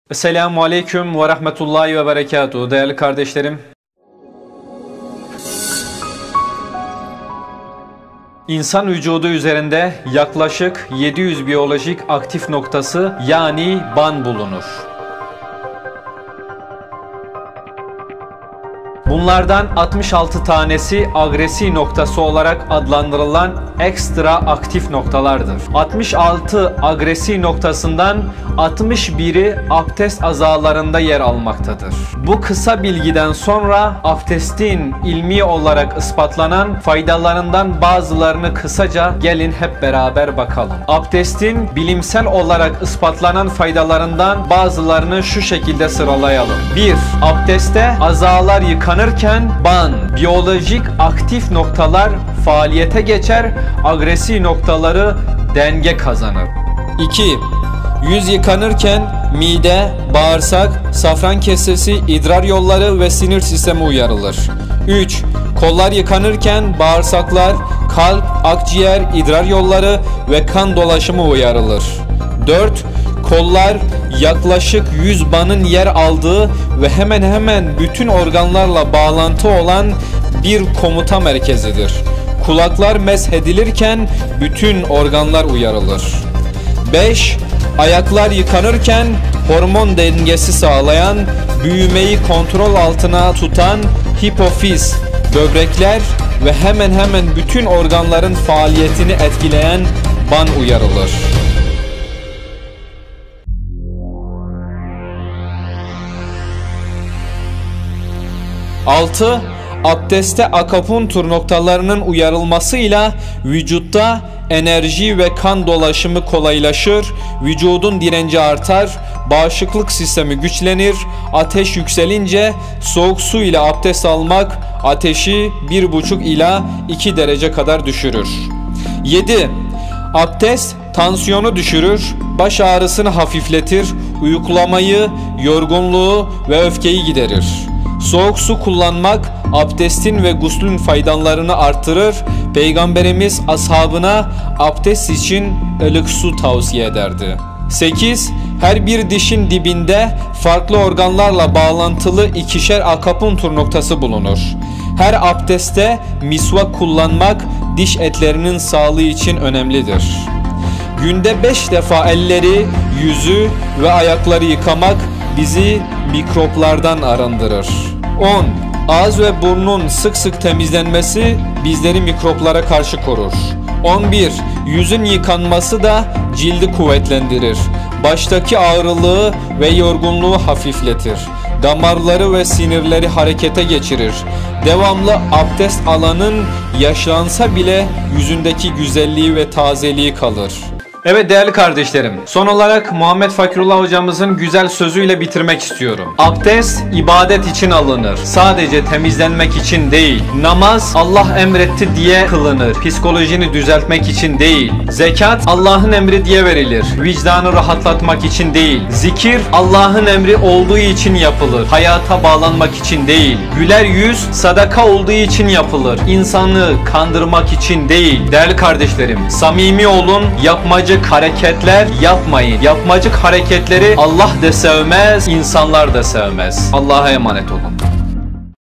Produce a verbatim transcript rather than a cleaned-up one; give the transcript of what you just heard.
Esselamu Aleyküm ve Rahmetullahi ve Berekatuhu. Değerli kardeşlerim, İnsan vücudu üzerinde yaklaşık yedi yüz biyolojik aktif noktası yani ban bulunur. Bunlardan altmış altı tanesi agresi noktası olarak adlandırılan ekstra aktif noktalardır. altmış altı agresi noktasından altmış biri abdest azalarında yer almaktadır. Bu kısa bilgiden sonra abdestin ilmi olarak ispatlanan faydalarından bazılarını kısaca gelin hep beraber bakalım. Abdestin bilimsel olarak ispatlanan faydalarından bazılarını şu şekilde sıralayalım. bir. Abdeste azalar yıkanırken ban, biyolojik aktif noktalar faaliyete geçer, agresi noktaları denge kazanır. iki. Yüz yıkanırken mide, bağırsak, safran kesesi, idrar yolları ve sinir sistemi uyarılır. üç. Kollar yıkanırken bağırsaklar, kalp, akciğer, idrar yolları ve kan dolaşımı uyarılır. dört. Kollar yaklaşık yüz banın yer aldığı ve hemen hemen bütün organlarla bağlantı olan bir komuta merkezidir. Kulaklar meshedilirken bütün organlar uyarılır. beş. Ayaklar yıkanırken hormon dengesi sağlayan, büyümeyi kontrol altına tutan hipofiz, böbrekler ve hemen hemen bütün organların faaliyetini etkileyen ban uyarılır. altı. Abdeste akupunktur noktalarının uyarılmasıyla vücutta enerji ve kan dolaşımı kolaylaşır, vücudun direnci artar, bağışıklık sistemi güçlenir, ateş yükselince soğuk su ile abdest almak ateşi bir buçuk ila iki derece kadar düşürür. yedi. Abdest tansiyonu düşürür, baş ağrısını hafifletir, uykulamayı, yorgunluğu ve öfkeyi giderir. Soğuk su kullanmak abdestin ve guslün faydalarını artırır. Peygamberimiz ashabına abdest için ılık su tavsiye ederdi. sekiz. Her bir dişin dibinde farklı organlarla bağlantılı ikişer akupunktur noktası bulunur. Her abdeste misvak kullanmak diş etlerinin sağlığı için önemlidir. Günde beş defa elleri, yüzü ve ayakları yıkamak bizi mikroplardan arındırır. on. Ağız ve burnun sık sık temizlenmesi bizleri mikroplara karşı korur. on bir. Yüzün yıkanması da cildi kuvvetlendirir. Baştaki ağrılığı ve yorgunluğu hafifletir. Damarları ve sinirleri harekete geçirir. Devamlı abdest alanın yaşlansa bile yüzündeki güzelliği ve tazeliği kalır. Evet değerli kardeşlerim, son olarak Muhammed Fakirullah hocamızın güzel sözüyle bitirmek istiyorum. Abdest ibadet için alınır. Sadece temizlenmek için değil. Namaz Allah emretti diye kılınır. Psikolojini düzeltmek için değil. Zekat Allah'ın emri diye verilir. Vicdanı rahatlatmak için değil. Zikir Allah'ın emri olduğu için yapılır. Hayata bağlanmak için değil. Güler yüz sadaka olduğu için yapılır. İnsanı kandırmak için değil. Değerli kardeşlerim, samimi olun, yapmacı hareketler yapmayın. Yapmacık hareketleri Allah da sevmez, insanlar da sevmez. Allah'a emanet olun.